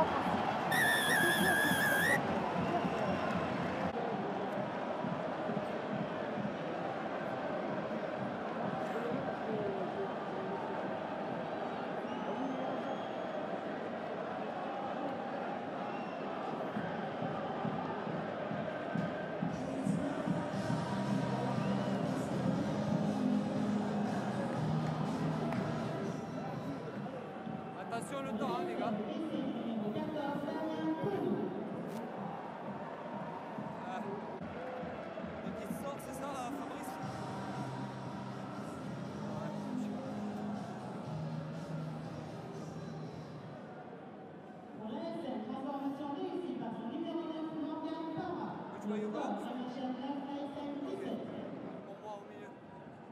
Attention le temps, hein, les gars. Donc il sort, c'est ça, Fabrice? Transformation réussie par son numéro 9, Morgan Parra. Tu vois Yoga? Le